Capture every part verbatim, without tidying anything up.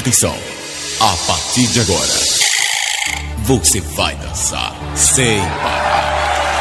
Atenção, a partir de agora, você vai dançar sem parar.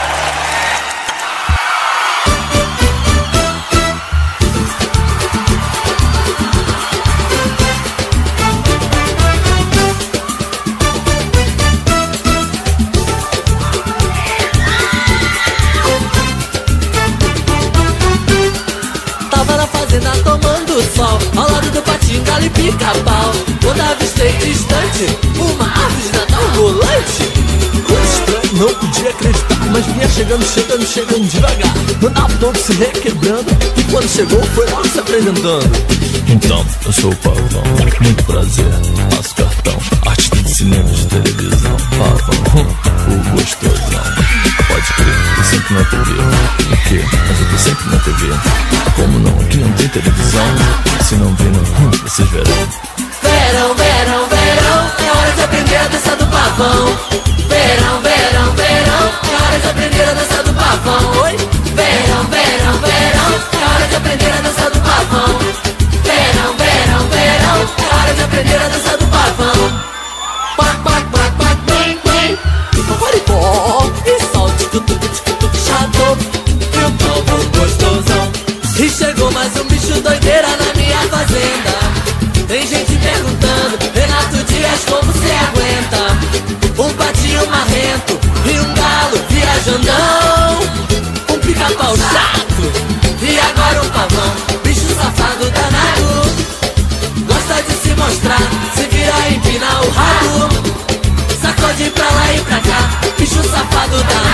Tava na fazenda tomando sol, ao lado do patinho, galo e pica-pau. Quando avistei distante uma árvore de Natal volante. Coisa estranha, não podia acreditar, mas vinha chegando, chegando, chegando devagar. Andava todo se requebrando, e quando chegou foi logo se apresentando. Então, eu sou o Pavão, muito prazer, faço cartão, artista de cinema, de televisão. Pavão, o gostosão. Pode crer, tô sempre na T V. O quê? Mas eu tô sempre na T V. Como não? Aqui não tem televisão. Se não viram, hum, vocês verão. Verão, verão, verão, é hora de aprender a dança do pavão. Verão, verão, verão, é hora de aprender a dança do pavão. Oi? Verão, verão, verão, é hora de aprender a dança do pavão. Verão, verão, verão, é hora de aprender a dança do pavão. Quac, quac, quac, quac, bem, bem. Paparicó, e solte, tutuc, tutuc, chato. E o povo gostosão. E chegou mais um bicho doideira na minha fazenda. Tem gente perguntando, Renato Dias, como cê aguenta? Um patinho marrento e um galo viajandão. Um pica-pau chato e agora um pavão. Bicho safado danado, gosta de se mostrar, se vira e empina o rabo. Sacode pra lá e pra cá, bicho safado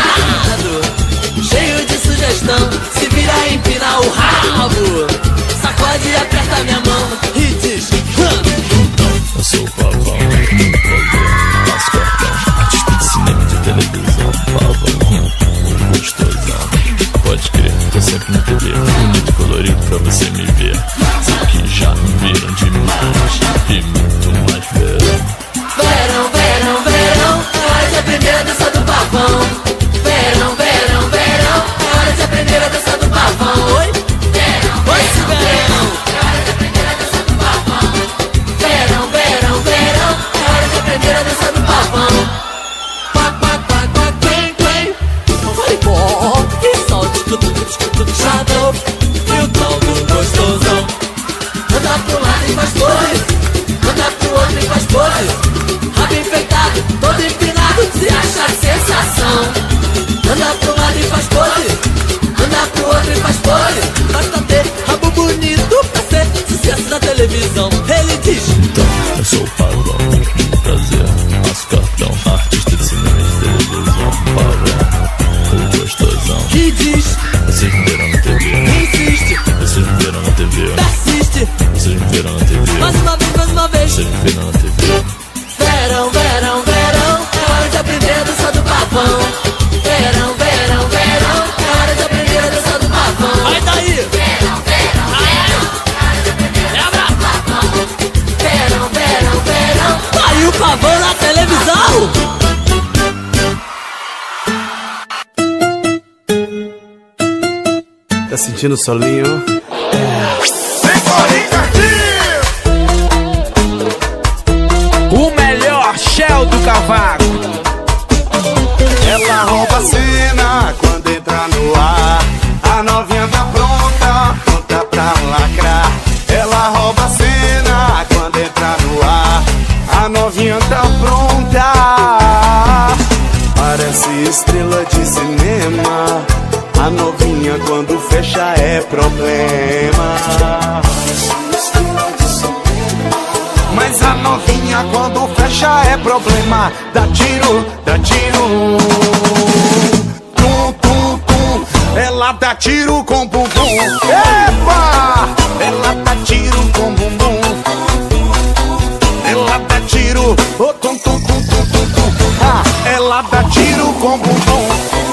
danado. Cheio de sugestão, se vira e empina o rabo. Sacode e aperta minha mão e diz: então, eu sou o Pavão, muito prazer, faço cartão, artista de cinema e de televisão. Pavão, o gostosão. Pode crer, tô sempre na T V, bonito e colorido pra você me ver. Sei que já me viram demais e muito mais verão. Verão, verão, verão, é hora de aprender a dança do pavão. Verão, verão, verão, é hora de aprender a dança do pavão. Oi? Verão, verão, verão, é hora de aprender a dança do pavão. Verão, verão, verão, é hora de aprender a dança do pavão. Quac, quac, quac, quac, quen, quen. Paparicó, e solte, tutuc, tutuc, chato. E o tal do gostosão. Anda pro lado e faz pose, anda pro outro e faz pose. Rabo enfeitado, todo empinado, se acha sensação. Anda pro lado e faz pose, anda pro outro e faz pose. Basta ter rabo bonito pra ser sucesso da televisão. Ele diz: então, eu sou o Pavão, muito prazer, faço cartão, artista de cinema e de televisão. Pavão, o gostosão. Que diz: vocês me viram na T V. insiste, Vocês me viram na T V. persiste. Vocês me viram na T V. Mais uma vez, mais uma vez. Vocês me viram na T V. Verão, verão, verão, é hora de aprender a dança do pavão. Verão, verão, verão, é hora de aprender a dança do pavão. Vai daí! Verão, verão, verão, é hora de aprender a dança do pavão. Verão, verão, verão, tá aí o pavão na televisão! Tá sentindo o solinho? O melhor Shell do cavaco. Ela rouba a cena quando entra no ar. A novinha tá pronta, pronta pra lacrar. Ela rouba a cena quando entra no ar. A novinha tá pronta. Parece estrela de cinema. A novinha quando fecha é problema. Mas a novinha quando fecha é problema. Dá tiro, dá tiro. Tum, tum, tum. Ela dá tiro com bumbum. Epa! Ela dá tiro com bumbum. Ela dá tiro. Oh, tum, tum, tum, tum, tum, tum. Ah, ela dá tiro com bumbum.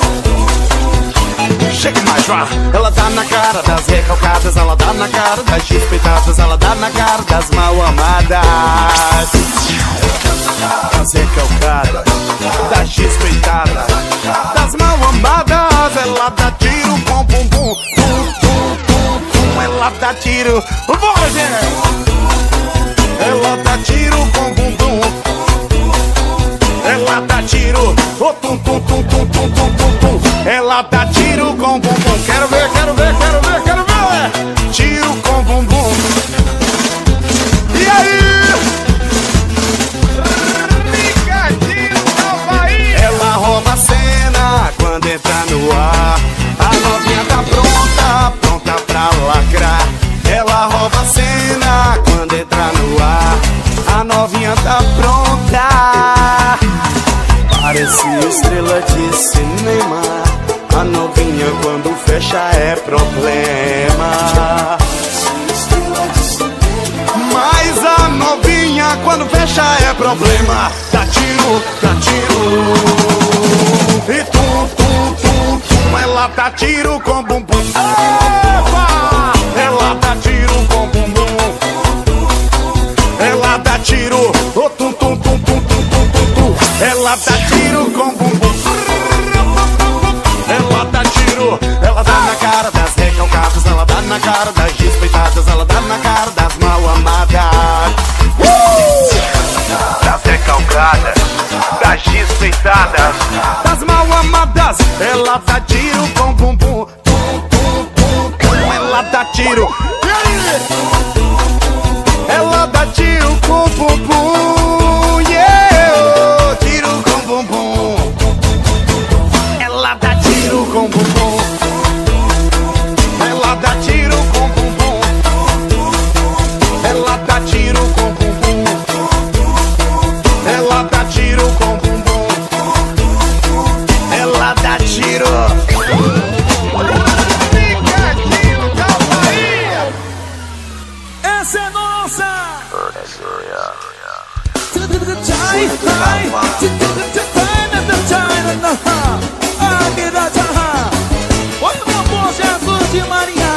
Chega mais, vá. Ela dá na cara das recalcadas, ela dá na cara das despeitadas, ela dá na cara das mal amadas. Das recalcadas, das despeitadas, das mal amadas. Ela dá tiro com bumbum. Tum, tum, tum, tum. Ela dá tiro. Bora, gente! Ela dá tiro. estrela de cinema. A novinha quando fecha é problema. Mas a novinha quando fecha é problema. Dá tiro, dá tiro. E tum, tum, tum, tum. Ela dá tiro com bumbum. Epa! Ela dá tiro com bumbum. Ela dá tiro. Oh, tum, tum, tum, tum, tum, tum, tum, tum. Ela dá tiro com bumbum. Ela dá tiro. Ela dá na cara das recalcadas. Ela dá na cara das despeitadas. Ela dá na cara das mal amadas. Das recalcadas, das despeitadas, das mal amadas. Ela dá tiro com bumbum. Tum, tum, tum, tum. Ela dá tiro. E aí? Ela dá tiro com bumbum. Yeah, tiro com bumbum. Ela dá tiro com bumbum. Ela dá tiro com bumbum. Ela dá tiro com bumbum. Ela dá tiro com bumbum. Ela dá tiro. Essa é nossa. Olha o meu bom Jesus de Maria.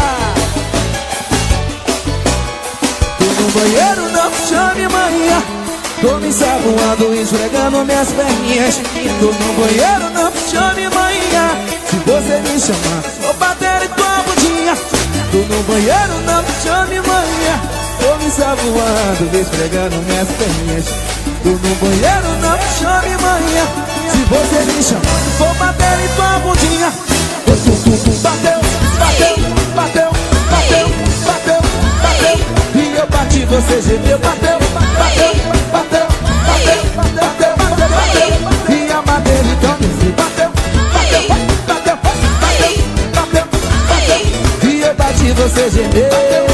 Tô no banheiro, não chame Maria. Tô me ensaboando, esfregando minhas perninhas. Tô no banheiro, não chame Maria. Se você me chamar, vou bater em tua bundinha. Tô no banheiro, não chame Maria. Tô me ensaboando, esfregando minhas perninhas. Tô no banheiro, não chame Maria. Se você me chamar, vou bater em tua bundinha. Tum, tum, tum, bateu, bateu, bateu, bateu, bateu, bateu. E eu bati, você gemeu, bateu, bateu, bateu, bateu, bateu, bateu, bateu. E a madeira então desceu, bateu, bateu, bateu, bateu, bateu, bateu. E eu bati, você gemeu,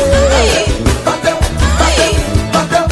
bateu, bateu, bateu,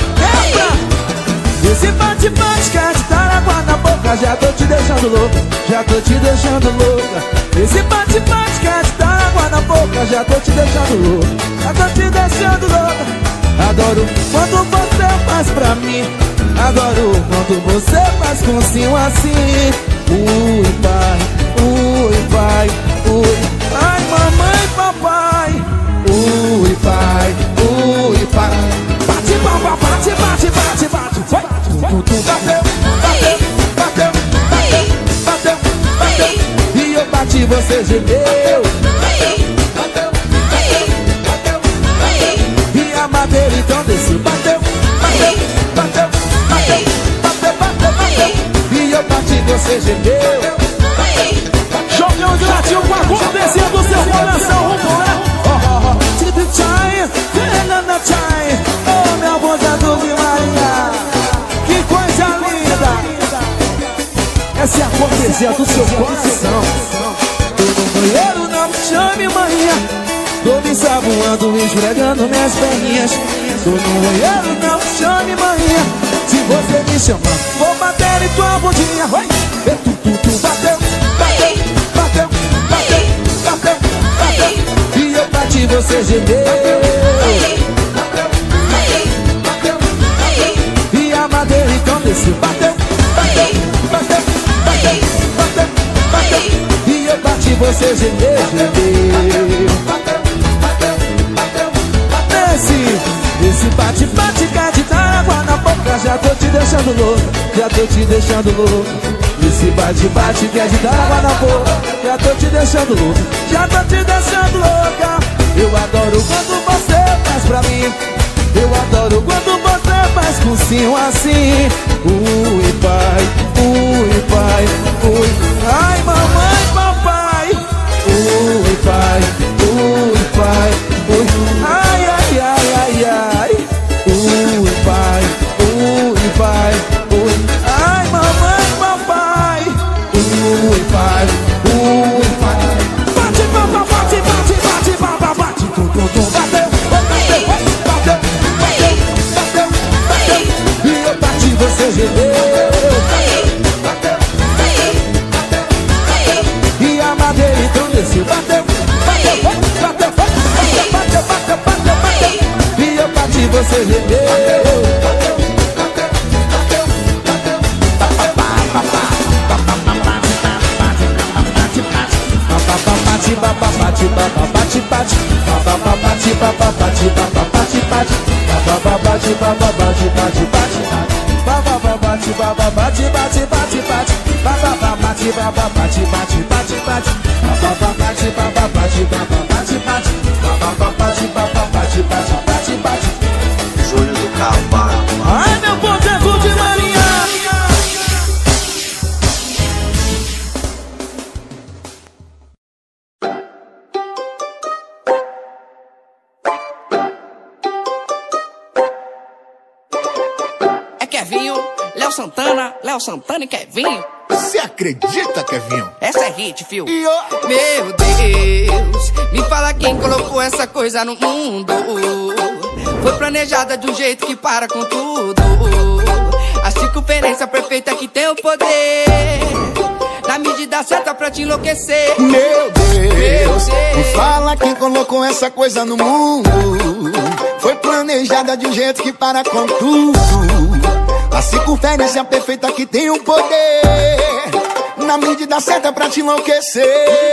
bateu. Esse bate-bate quer te dar água na boca. Já tô te deixando louco, já tô te deixando louca. Esse bate-bate quer te dar água na boca. Já tô te deixando louco, já tô te deixando louca. Adoro quando você faz pra mim. Adoro quando você faz com sim assim. Ui, pai, ui, pai, ui. Ai, mamãe, papai. Ui, pai, ui, pai. Bate, bate, bate, bate, bate, bate. Vai. Bateu, bateu, bateu, bateu, bateu, bateu. E eu bati, você gemeu. Bateu, bateu, bateu, bateu, bateu. E a madeira então desceu. Bateu, bateu, bateu, bateu, bateu, bateu, bateu. E eu bati, você gemeu. Jogão de latinho com a cor descendo do seu coração. Vambora. Oh, oh, oh. Tipo chai, Fernanda chai. Oh, meu bom Jesus de Maria. Que coisa linda. Essa é a cortesia do seu coração. Tô no banheiro, não me chame Maria. Tô me ensaboando, esfregando minhas perninhas. Tô no banheiro, não me chame Maria. Se você me chamar, vou bater em tua bundinha. Vai. Tu, tu, tu, bateu, bateu, bateu, bateu, bateu, bateu. E eu bati, você gemeu. E a madeira então desceu. Bateu, bateu, bateu, bateu, bateu, bateu. E eu bati, você gemeu, gemeu. Esse, esse bate-bate quer te dar água na boca. Já tô te deixando louco, já tô te deixando louco. Esse bate-bate quer te dar água na boca. Já tô te deixando louco, já tô te deixando louca. Eu adoro quando você faz pra mim. Eu adoro quando você faz cursinho assim. Ui, pai, ui, pai, ui. Ai, mamãe, papai. Ui, pai, ui, pai, ui. Ai, ai, ai, ai, ai. Ui, pai, ui, pai, ui. Ai, mamãe, papai. Ui, pai, ui, pai. Bate, bate, bate, bate, bate, bate, bate. Tum, tum, tum, bateu, bateu, bateu, bateu, bateu, bateu. E eu bati, você gemeu. Bateu, bateu, bateu, bateu. Júnior do Cavalo. Ai, meu boteco de Marinha. É Kevinho, Léo Santana, Léo Santana e Kevinho. Você acredita, Kevinho? Essa é hit, fio. E ó, Meu Deus, me fala quem colocou essa coisa no mundo. Foi planejada de um jeito que para com tudo. A circunferência perfeita que tem o poder, na medida certa pra te enlouquecer. meu Deus, Meu Deus. me fala quem colocou essa coisa no mundo. Foi planejada de um jeito que para com tudo. A circunferência perfeita que tem o poder, na medida certa pra te enlouquecer.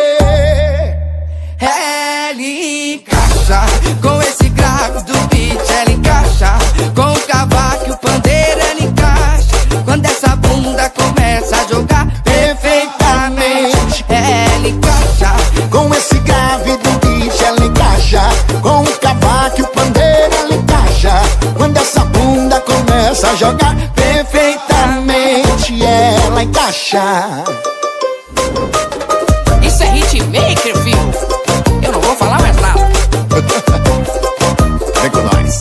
Ela encaixa com esse grave do beat, ela encaixa com o cavaco e o pandeiro, ela encaixa quando essa bunda começa a jogar perfeitamente. Ela encaixa Com esse grave do beat ela encaixa, com o cavaco e o pandeiro ela encaixa quando essa bunda começa a jogar perfeitamente. Ela encaixa. Isso é hitmaker, filho. Eu não vou falar mais nada. Vem com nós.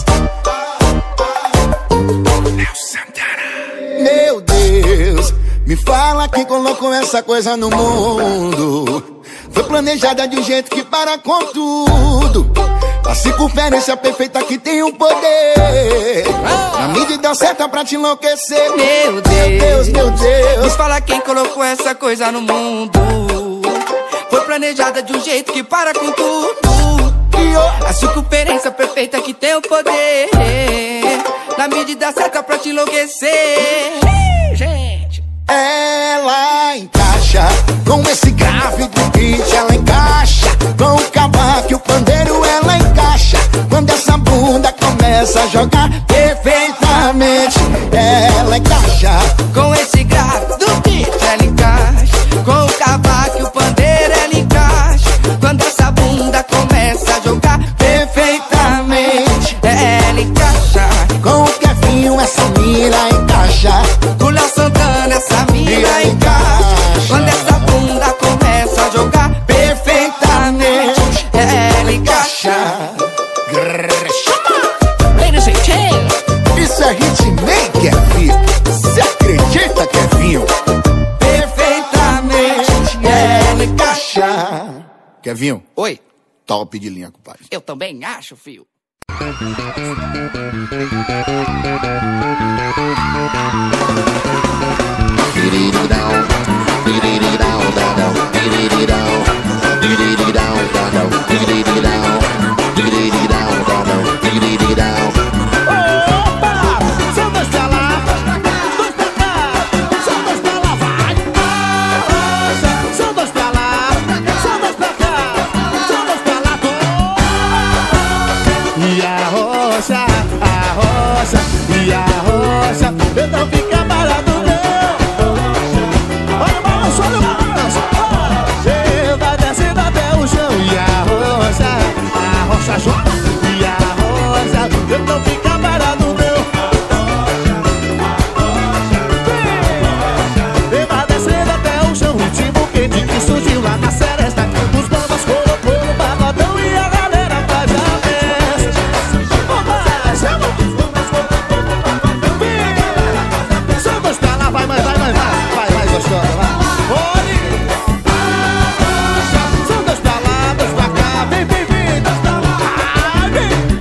Meu Deus, me fala quem colocou essa coisa no mundo. Foi planejada de um jeito que para com tudo. A circunferência perfeita que tem o poder, na medida certa pra te enlouquecer. Meu Meu Deus, meu Me Deus. fala quem colocou essa coisa no mundo. Foi planejada de um jeito que para com tudo. A circunferência perfeita que tem o poder, na medida certa pra te enlouquecer. Gente, Ela encaixa com esse grave do beat, ela encaixa com o cavaco e o pandeiro, ela encaixa quando essa bunda começa a jogar perfeitamente. Ela encaixa com esse grave do beat, ela encaixa com o cavaco e o pandeiro, ela encaixa quando essa bunda começa a jogar perfeitamente. Ela encaixa com o Kevinho, essa mira encaixa. com o Léo Santana, essa mira encaixa quando essa bunda começa a jogar perfeitamente. Ela encaixa. Ladies and gentlemen, Isso é hitmaker, filho. Você acredita, Kevinho? perfeitamente. Ela encaixa. Kevinho, Oi, top de linha, compadre. eu também acho, fio. Opa! São dois pra lá, dois pra cá, são dois pra lá, vai! São dois pra lá, são dois pra cá, são dois pra lá, e a roça, a roça, e a roça, eu não fica parado não. Olha o balanço, olha o balanço, você vai descendo até o chão. E a roça, a roça joga, e a roça, eu não fica parado não. Vem, vai descendo até o chão, ritmo quente que surgiu lá na seresta. Os bambas colocou no pagodão e a galera faz a festa. São dois pra lá, vai, vai, vai, vai, vai, vai, gostosa, vai. Olhe! São dois pra lá, dois pra cá, vem, vem, vem, dois pra lá, vem.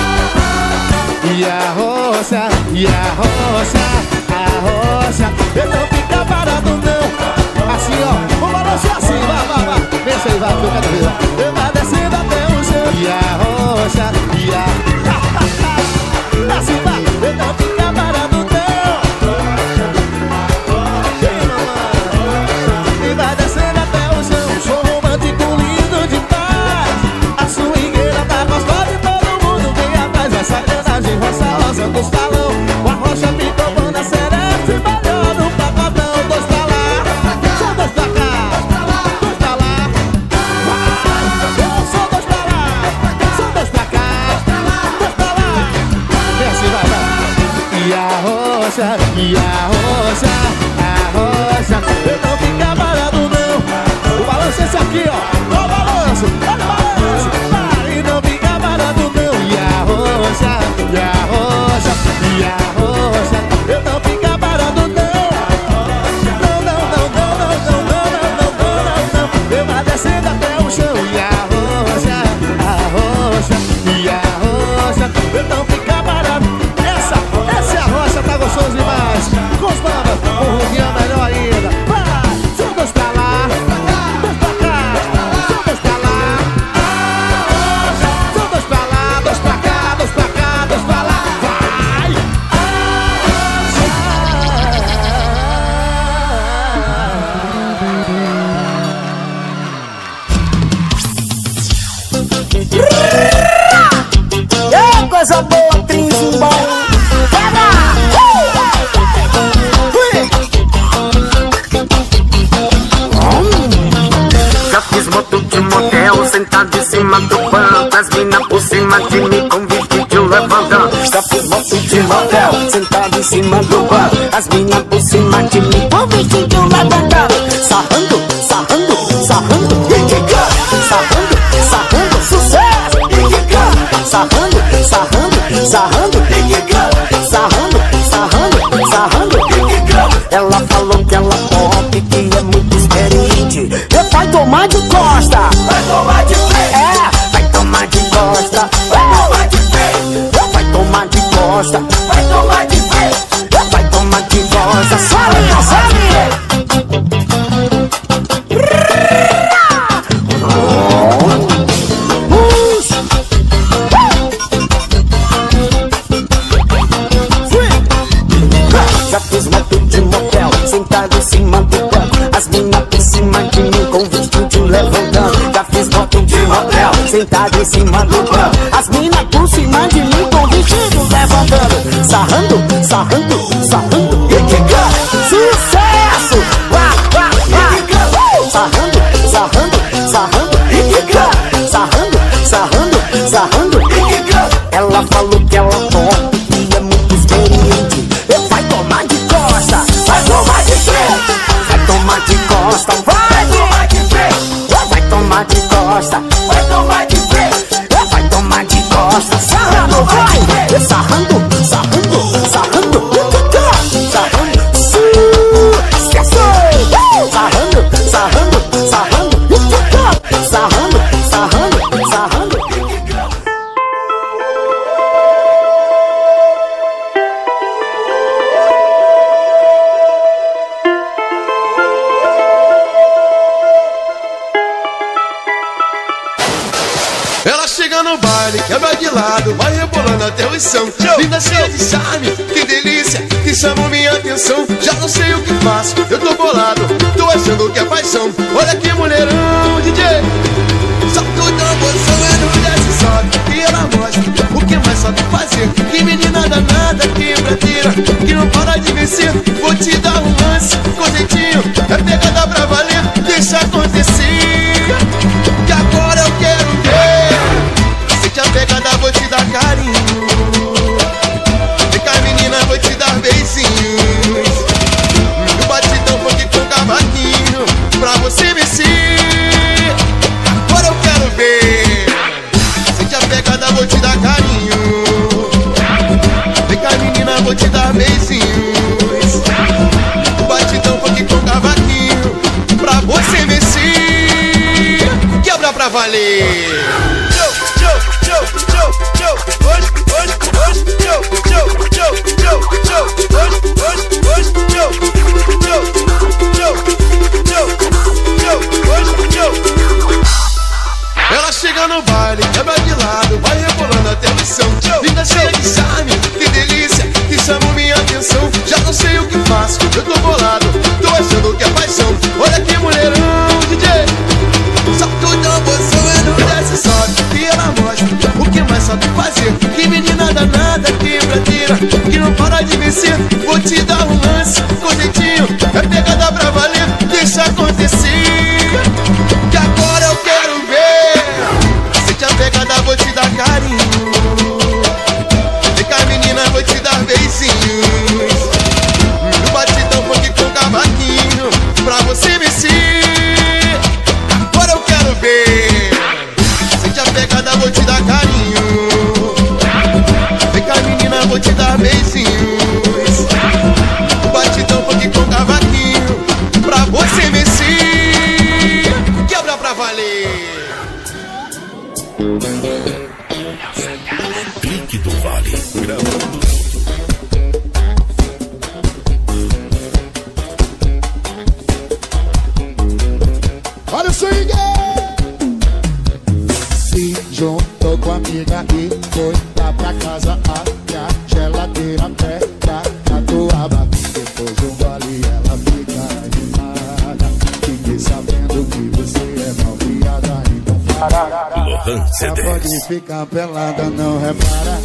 E a roça, e a roça, a roça, eu não fica parado não. Assim, ó, o balanço é assim, vai, vai, vai. Vem, aí, vai, eu quero ver, vai. Eu vai descendo até o chão. E a roça, e a... Assim, do salão. O Arrocha ficou bom na seresta e balhou no pagodão. Dois pra lá, só dois pra cá, dois pra lá. Vai, eu sou dois pra lá, só dois pra cá, dois pra lá. Vem assim, vai, vai. E a Arrocha, e a Arrocha, a Arrocha, eu não fica parado não. O balanço é esse aqui, ó. Ó o balanço, olha o balanço. Vai, e não fica parado não. E a Arrocha, e a Arrocha, e a Arrocha, eu não fica parado não. Não, não, não, não, não, não, não, não, não, não, não. Eu vou descendo até o chão. E a Arrocha, a Arrocha, e a Arrocha, eu não fica parado. Essa, essa é a Arrocha, tá gostoso demais. Com os bambas, o Ruguinho é melhor ainda. Vai, são dois pra lá, dois pra cá, são dois pra lá. São dois pra lá, dois pra cá, dois pra cá, dois pra lá. Vai! Ei, coisa boa, trinzimbom. Pega! Já fiz moto de motel, sentado em cima do banco. As minas por cima de mim com vestido levantando. Já fiz moto de motel, sentado em cima do banco. As minas por cima de mim com vestido levantando. Sarrando, sarrando, sarrando, sarrando, sarrando, sucesso. Sarrando, sarrando, sarrando, sarrando, sarrando, sarrando. Ela falou que ela pop, que é muito experiente. Vai tomar de costa, vai tomar de frente. É, vai tomar de costa, vai tomar de frente. Vai tomar de costa, vai tomar de frente. Vai tomar de costa, sobe, sobe. Já fiz moto de motel, sentado em cima do banco. As minas por cima de mim com vestido levantando. Já fiz moto de motel, sentado em cima do banco. As minas por cima de mim com vestido levantando. Sarrando, sarrando, sarrando. Sucesso! Vá, vá, vá. Sarrando, sarrando, sarrando. Sarrando, sarrando, sarrando. Ela falou que ela top, que é muito experiente. Vai tomar de costa, vai tomar de frente. Vai tomar de costa, vai tomar de frente. Vai tomar de costa, vai tomar de frente. Vai tomar de costa, sarrando, vai. Sarrando, sarrando, sarrando. Sarrando, esquece. Sarrando, sarrando, sarrando. Sarrando, sarrando, sarrando. Ela chega no baile, quebra de lado, vai rebolando até o chão. Linda cheia de charme, que delícia, que chamou minha atenção. Já não sei o que faço, eu tô bolado, tô achando que é paixão. Olha que mulherão, D J. Só tu dá emoção, é no desce sobe, e ela mostra o que mais sabe fazer. Que menina danada, que bradeira, que não para de vencer. Vou te dar um lance, com jeitinho, é pegada pra valer. Deixa acontecer, que agora eu quero ver. Sente a pegada, vou te dar carinho. Vem cá menina, vou te dar beijinhos. No batidão, funk com cavaquinho, pra você mexer. Agora eu quero ver. Sente a pegada, vou te dar carinho. Vem cá menina, vou te dar beijinhos. No batidão, funk com cavaquinho, pra você mexer. Quebra pra valer. Ela chega no baile, quebra de lado, vai rebolando até o chão. Linda cheia de charme, que delícia, que chamou minha atenção. Já não sei o que faço, eu tô bolado, tô achando que é paixão. Olha que mulherão, D J. Só tu dá emoção, é no desce sobe, e ela mostra o que mais sabe fazer. Que menina danada, que bradeira, pode vencer, vou te dar um lance com jeitinho, é pegada pra valer, deixa acontecer. Que agora eu quero ver. Sente a pegada, vou te dar carinho. Vem cá menina, vou te dar beijinhos. No batidão funk com cavaquinho, pra você vencer. Agora eu quero ver. Sente a pegada, vou te dar carinho. Vem cá menina, vou te dar beijinhos. No batidão funk com cavaquinho, pra você vencer. Quebra pra valer. Clique do Vale, gravando. Olha o swing! Se juntou com a amiga e foi lá pra casa. Abre a geladeira, pega a toaba. Depois de um gole ela fica animada. Fiquei sabendo que você é mal criada, então para. Já pode ficar pelada, não repara.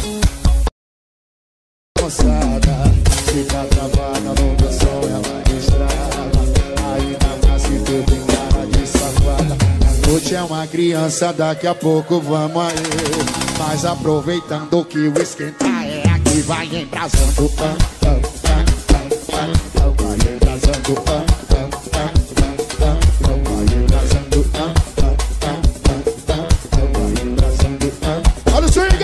Moçada, fica travada no meu som, ela destrava. Ainda mais que tu tem cara de safada. A noite é uma criança, daqui a pouco vamos aí. Mas aproveitando que o esquenta é aqui, vai embrasando. Ah, ah, ah, ah, ah, ah, vai embrasando. Ah, ah, ah, ah, ah, vai embrasando. Ah, ah, ah, ah, ah, vai embrasando. Olha o swing!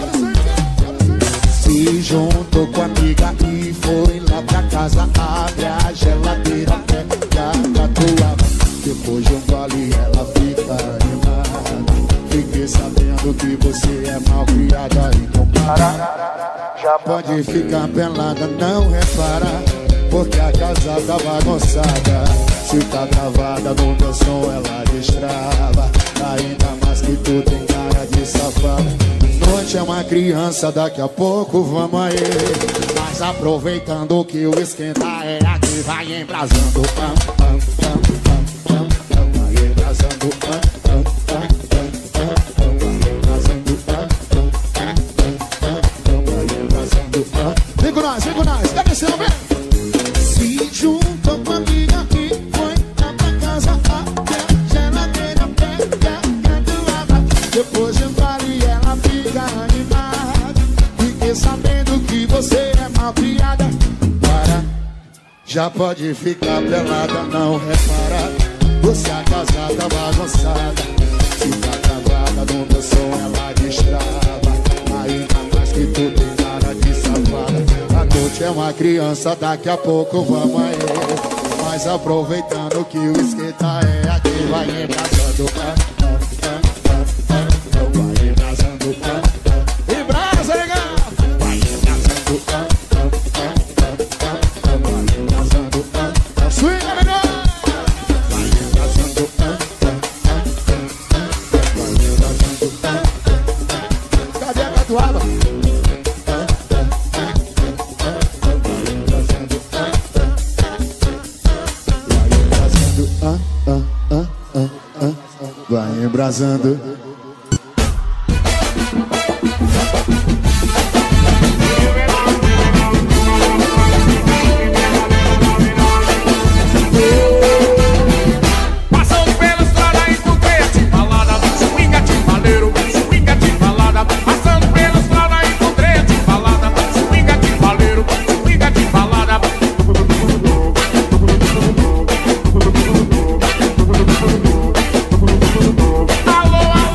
Se juntou com a amiga e foi lá pra casa. Abre a geladeira, pega a toaba. Depois de um gole ela fica animada. Fiquei sabendo que você é mal criada, então para. Já pode ficar pelada, não repara. Porque a casa tá bagunçada. Se tá travada no meu som ela destrava. Ainda mais que tu tem cara de safada. Noite é uma criança, daqui a pouco vamos aí. Mas aproveitando que o esquenta é aqui, vai embrasando. Ah, ah, ah, ah, ah, ah, vai embrasando. Ah, ah, ah, ah, ah, ah, vai embrasando. Ah, ah, ah, ah, ah, vai embrasando. Ah. Vem com nós, vem com nós, pega esse nome. Se juntou com a amiga e foi lá pra casa. Abre a geladeira, pega a toaba. Depois de um vale ela fica animada. Fiquei sabendo que você é mal criada. Para, já pode ficar pelada, não repara. Você a casa tá bagunçada. Se tá travada no meu som ela destrava. Ainda mais que tu tem cara de safada. A noite é uma criança, daqui a pouco vamos aí. Mas aproveitando que o esquenta é aqui, vai embrasando. Ah, ah, ah, ah, ah, ah, vai embrasando. Ah, ah. Embrasa, legal! Vai embrasando. Ah, ah, ah, ah, ah, ah, vai embrasando. Ah, ah. Swing, menor! Vai embrasando. Ah, ah, ah, ah, ah, vai embrasando. Ah, ah. Cadê a catuaba? Vai embrasando. Passando pela estrada encontrei a timbalada, swing ativaleiro, swing ativalada. Passando pela estrada encontrei a timbalada, swing ativaleiro, swing ativalada. Alô, alô.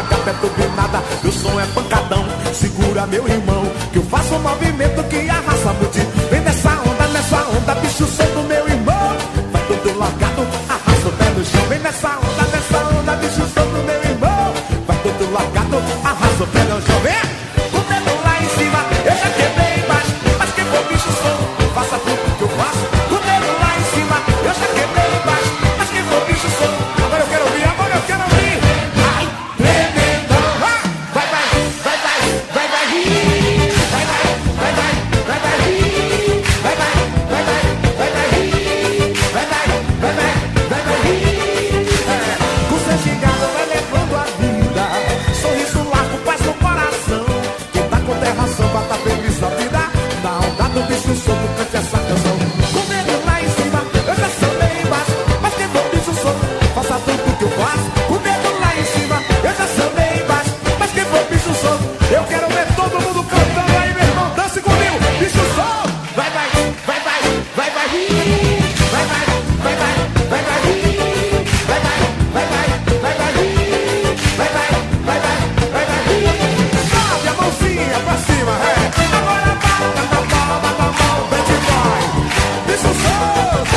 larga até turbinada. Meu som é pancadão, segura meu irmão, que eu faço um movimento que arrasa a multidão. Vem nessa onda, nessa onda, bicho solto, meu irmão. Vai todo largado, arrasta o pé no chão. Vem nessa onda, nessa onda, bicho solto, meu irmão. Vai todo largado, arrasta o pé no chão. Vem! O dedo lá em cima, eu já quebrei embaixo. Mas quem for bicho solto, faça tudo que eu faço. O dedo lá em cima, eu já quebrei embaixo. Mas quem for bicho solto, agora eu quero ouvir, agora eu quero ouvir. Vai, tremendão, vai, vai, vai, vai, vai, vai rir. Vai, vai, vai, vai, vai, vai rir. Vai, vai, vai, vai, vai, vai rir. Vai, vai, vai, vai, vai, vai rir. É, com seu gigado vai levando a vida. Sorriso largo, paz no coração. Quem tá com terra samba tá feliz da vida. Na onda do bicho solto, cante essa canção. Com medo lá em cima, eu já sambei embaixo. Mas quem for bicho solto, faça tudo que eu faço. Com medo lá em cima, eu já sambei embaixo. Mas quem for bicho solto, eu quero ver todo mundo cantando aí, meu irmão. Dance comigo, bicho solto. Vai, vai, vai, vai, vai, vai rir. Vai, vai, vai, vai, vai, vai rir. Vai, vai, vai, vai, vai, vai rir. Vai, vai, vai, vai, vai, vai rir. Sobe a mãozinha pra cima, é. Agora bata na palma da mão, bad boy. Bicho solto.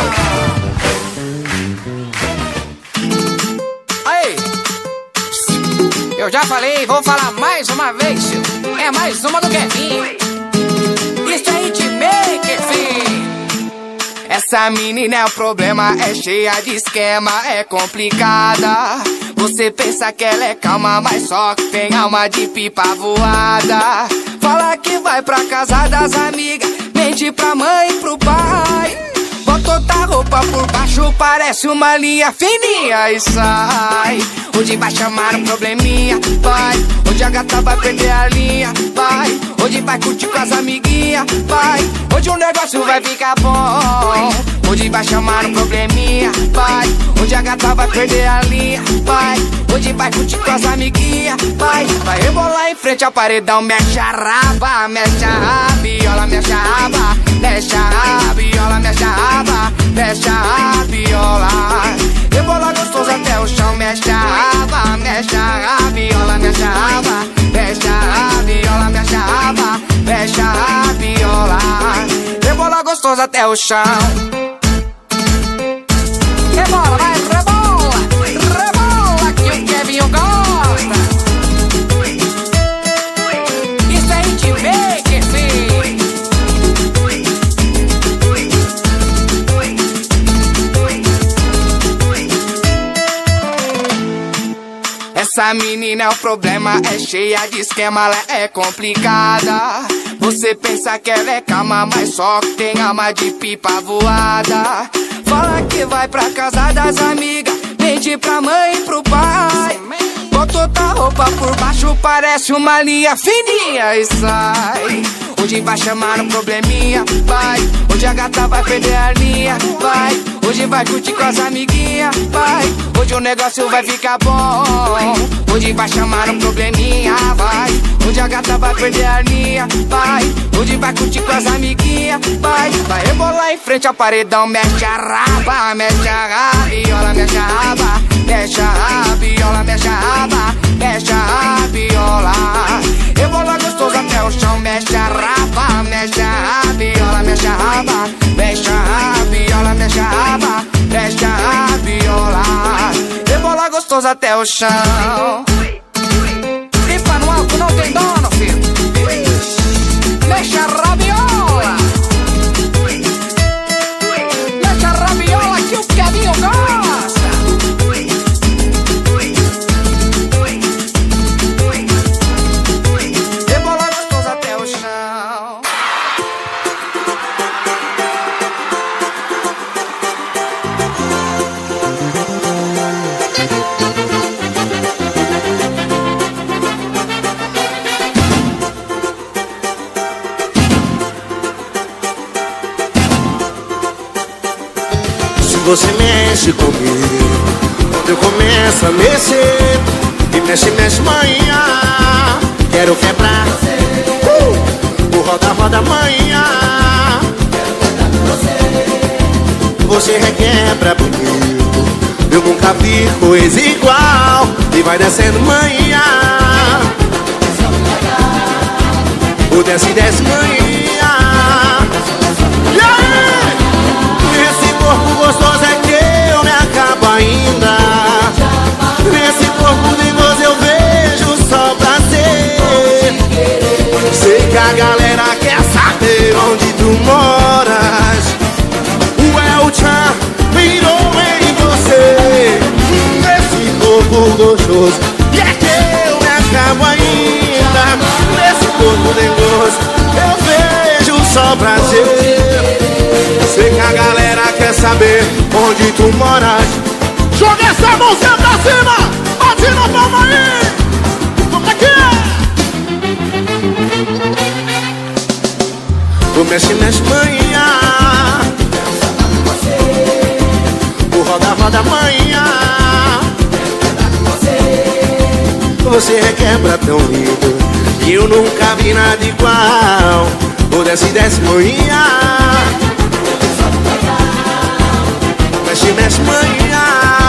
Aí, eu já falei, vou falar mais uma vez, tio. É mais uma do Kevin. Isso é hitmaker, filho. Essa menina é o problema, é cheia de esquema, é complicada. Você pensa que ela é calma, mas só que tem alma de pipa voada. Fala que vai pra casa das amigas, mente pra mãe e pro pai. Bota outra roupa por baixo, parece uma linha fininha e sai. Hoje vai chamar um probleminha, vai. Hoje a gata vai perder a linha, vai. Hoje vai curtir com as amiguinhas, vai. Hoje o negócio vai ficar bom. Hoje vai chamar um probleminha, vai. Hoje a gata vai perder a linha, vai. Hoje vai curtir com as amiguinhas, vai. Vai rebolar em frente ao paredão, mexe a raba, mexe a rabiola, mexe a raba, mexe a rabiola, mexe a raba, mexe a rabiola. Rebola gostoso até o chão, mexe a raba, mexe a rabiola, mexe a raba, mexe a rabiola, mexe a raba, mexe a rabiola. Rebola gostoso até o chão. Rebola, vai, rebola, rebola que o Kevinho gosta. Isso é hitmaker, filho. Essa menina é o problema, é cheia de esquema, ela é complicada. Você pensa que ela é calma, mas só que tem alma de pipa voada. Fala que vai pra casa das amigas, mente pra mãe e pro pai. Bota outra roupa por baixo, parece uma linha fininha e sai. Hoje vai chamar um probleminha, vai. Hoje a gata vai perder a linha, vai. Hoje vai curtir com as amiguinhas, vai. Hoje o negócio vai ficar bom. Hoje vai chamar um probleminha, vai. Hoje a gata vai perder a linha, vai. Hoje vai curtir com as amiguinhas, vai. Vai rebolar em frente ao paredão, mexe a raba, mexe a rabiola, mexe a raba, mexe a rabiola, mexe a raba, mexe a rabiola. Rebola gostoso até o chão, mexe a raba, mexe a rabiola, mexe a raba, mexe a rabiola, mexe a raba, mexe a rabiola. Rebola gostoso até o chão. Pipa no alto não tem dono, filho. Mexe a rabiola, mexe a rabiola que o Kevinho gosta. Rebola gostoso até o chão. Você mexe comigo, quando eu começo a mexer, e mexe, mexe, manhã, quero quebrar uh! O roda, roda, manhã, você requebra bonito, meu Eu nunca vi coisa igual. E vai descendo manhã. O desce, desce manhã. E aí? Nesse corpo gostoso é que eu me acabo ainda. Nesse corpo dengoso eu vejo só prazer. Sei que a galera quer saber onde tu moras. O El Chan virou em você. Nesse corpo gostoso e é que eu me acabo ainda. Nesse corpo dengoso eu vejo só prazer. Sei que a galera quer saber onde tu moras. Joga essa mãozinha pra cima, bate na palma aí. Como é que é? Tu mexe, mexe manhã. O roda, roda manhã. Você requebra tão lindo que eu nunca vi nada igual. O desce, desce manhã. Mexe, mexe manhã.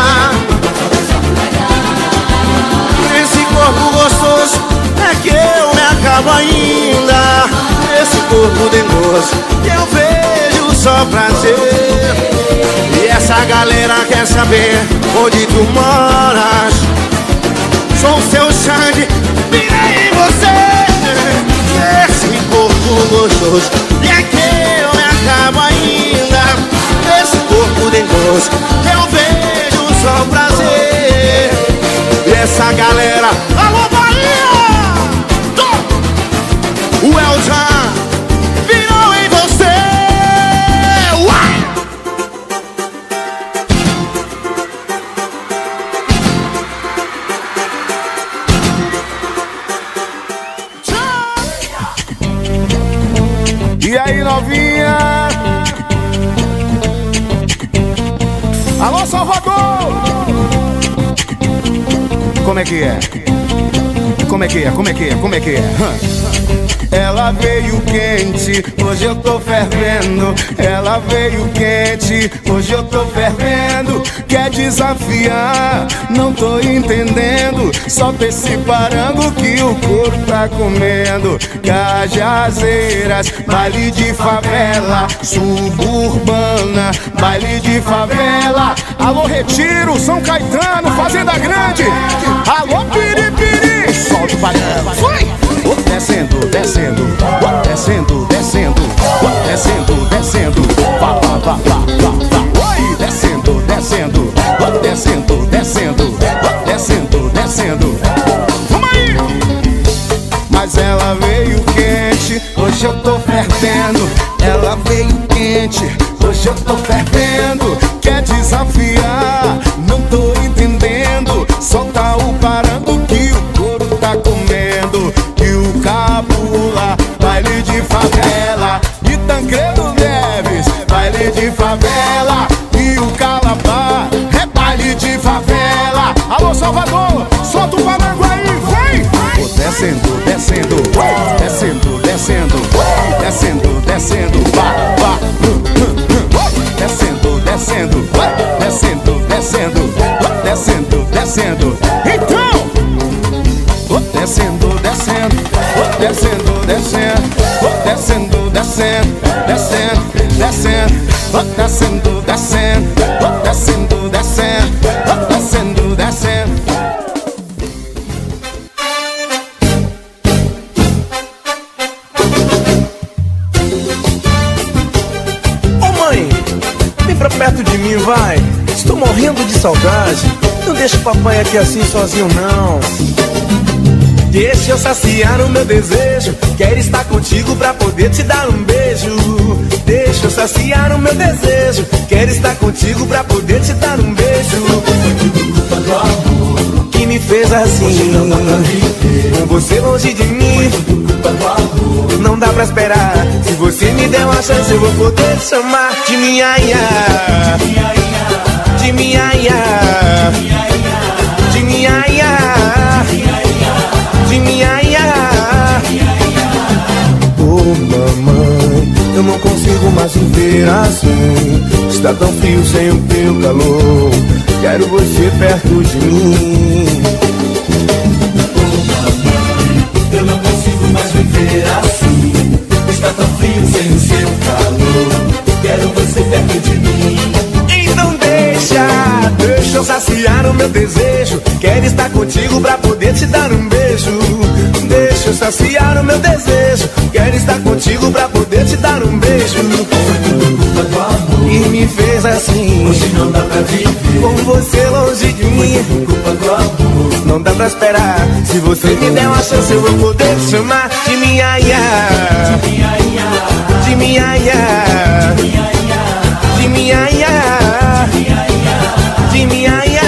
Nesse corpo gostoso é que eu me acabo ainda. Nesse corpo dengoso eu vejo só prazer. E essa galera quer saber onde tu moras. Sou o seu Xande, virei em você. Nesse corpo gostoso e é que eu me acabo ainda. Nesse corpo dengoso eu vejo só prazer. E essa galera, alô Bahia! O El Chan virou em você. Uai! E aí, novinha? Alô, Salvador! Como é que é? Como é que é? Como é que é? Como é que é? Ela veio quente, hoje eu tô fervendo. Ela veio quente, hoje eu tô fervendo. Quer desafiar? Não tô entendendo. Solta esse parango que o couro tá comendo. Cajazeiras, baile de favela. Suburbana, baile de favela. Alô, Retiro, São Caetano, Fazenda Grande. Alô, Piripiri, solta o parango. Foi! Descendo, descendo, descendo, descendo, descendo, descendo, vá, vá, vá, vá, vá, oi, descendo, descendo, descendo, descendo, descendo, descendo, vamos aí! Mas ela veio quente, hoje eu tô fervendo. Ela veio quente, hoje eu tô fervendo. Quer desafiar? Não tô entendendo. Solta o parango que o couro tá comendo. Cabula, baile de favela. E Tancredo Neves, baile de favela. E o Calabar é baile de favela. Alô, Salvador, solta o parango aí, vem! Vou descendo, descendo, descendo, descendo, descendo, descendo, vá, vá, descendo, descendo, descendo, descendo, descendo, descendo. Então, descendo, descendo, descendo, descendo, descendo, descendo, descendo, descendo, descendo, descendo, descendo, descendo, descendo, descendo. Ô mãe, vem pra perto de mim, vai. Estou morrendo de saudade. Não deixa o papai aqui assim sozinho, não. Deixa eu saciar o meu desejo. Quero estar contigo pra poder te dar um beijo. Deixa eu saciar o meu desejo. Quero estar contigo pra poder te dar um beijo. Que me fez assim, com você longe de mim. Não dá pra esperar. Se você me der uma chance, eu vou poder te chamar de minha ia. De minha ia. De minha ia. De minha ia. Oh mamãe, eu não consigo mais viver assim. Está tão frio sem o teu calor. Quero você perto de mim. Eu não consigo mais viver assim. Está tão frio sem o seu calor. Quero você perto de mim. Então deixa, deixa eu saciar o meu desejo. Quero estar contigo pra poder te dar um beijo. Deixa eu saciar o meu desejo. Quero estar contigo pra poder te dar um beijo. Foi tudo culpa do amor e me fez assim. Hoje não dá pra viver com você longe de mim. Foi tudo culpa do amor. Não dá pra esperar. Se você me der uma chance eu vou poder te chamar de minha ia. De minha ia. De minha ia. De minha ia. De minha ia.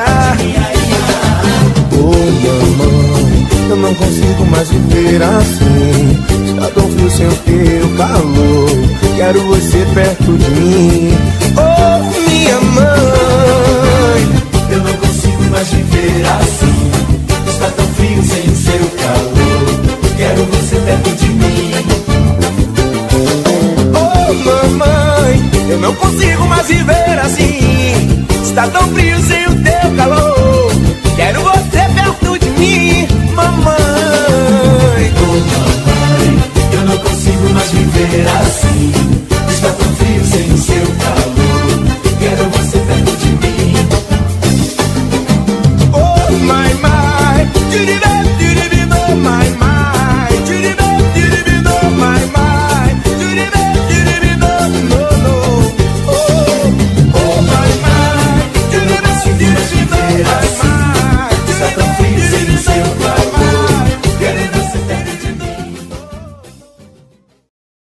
Oh mamãe, eu não consigo mais viver assim. Está tão frio sem o teu calor. Quero você perto de mim. Oh minha mãe, eu não consigo mais viver assim. Está tão frio sem o seu calor. Quero você perto de mim. Oh mamãe, eu não consigo mais viver assim. Está tão frio sem o